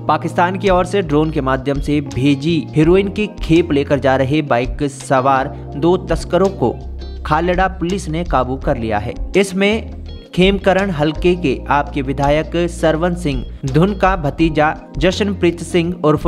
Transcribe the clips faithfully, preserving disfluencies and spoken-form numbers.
पाकिस्तान की ओर से ड्रोन के माध्यम से भेजी हेरोइन की खेप लेकर जा रहे बाइक सवार दो तस्करों को खालड़ा पुलिस ने काबू कर लिया है। इसमें खेमकरण हलके के आपके विधायक सरवन सिंह धुन का भतीजा जशनप्रीत सिंह उर्फ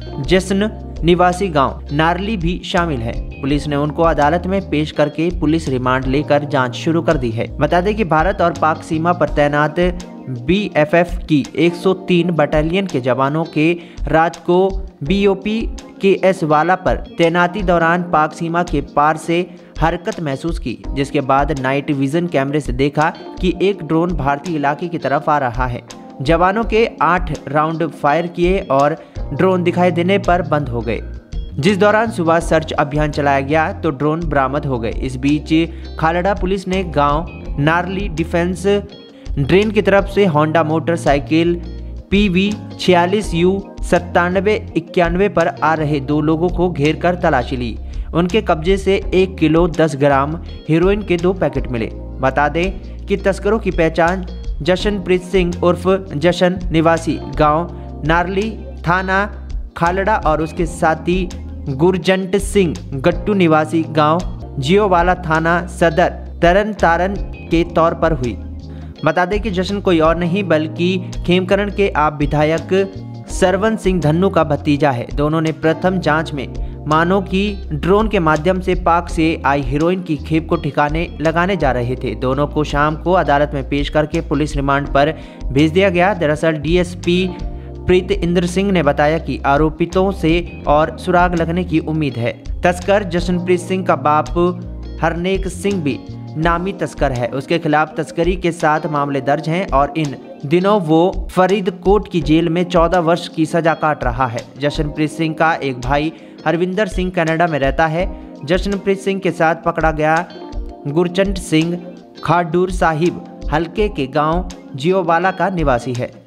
जशन निवासी गांव नारली भी शामिल है। पुलिस ने उनको अदालत में पेश करके पुलिस रिमांड लेकर जांच शुरू कर दी है। बता दें कि भारत और पाक सीमा पर तैनात बी एफ एफ की एक सौ तीन बटालियन के जवानों के रात को बी ओ पी के एस वाला पर तैनाती दौरान पाक सीमा के पार से हरकत महसूस की, जिसके बाद नाइट विजन कैमरे से देखा कि एक ड्रोन भारतीय इलाके की तरफ आ रहा है। जवानों के आठ राउंड फायर किए और ड्रोन दिखाई देने पर बंद हो गए, जिस दौरान सुबह सर्च अभियान चलाया गया तो ड्रोन बरामद हो गए। इस बीच खालड़ा पुलिस ने गांव नारली डिफेंस ड्रेन की तरफ से होंडा मोटरसाइकिल पी वी छियालीस यू सत्तानवे इक्यानवे पर आ रहे दो लोगों को घेर कर तलाशी ली। उनके कब्जे से एक किलो दस ग्राम हेरोइन के दो पैकेट मिले। बता दें कि तस्करों की पहचान जशनप्रीत सिंह उर्फ जशन निवासी गांव नारली थाना खालड़ा और उसके साथी गुरजंट सिंह गट्टू निवासी गांव जियोवाला थाना सदर तरन तारन के तौर पर हुई। बता दें कि जशन कोई और नहीं बल्कि खेमकरण के आप विधायक सरवन सिंह धन्नू का भतीजा है। दोनों ने प्रथम जांच में मानो कि ड्रोन के माध्यम से पाक से आई हेरोइन की खेप को ठिकाने लगाने जा रहे थे। दोनों को शाम को अदालत में पेश करके पुलिस रिमांड पर भेज दिया गया। दरअसल D S P Preetinder Singh ने बताया कि आरोपितों से और सुराग लगने की उम्मीद है। तस्कर जशनप्रीत सिंह का बाप हरनेक सिंह भी नामी तस्कर है। उसके खिलाफ तस्करी के साथ मामले दर्ज हैं और इन दिनों वो फरीदकोट की जेल में चौदह वर्ष की सजा काट रहा है। जशनप्रीत सिंह का एक भाई हरविंदर सिंह कनाडा में रहता है। जशनप्रीत सिंह के साथ पकड़ा गया गुरचंट सिंह खाडूर साहिब हल्के के गांव जियोवाला का निवासी है।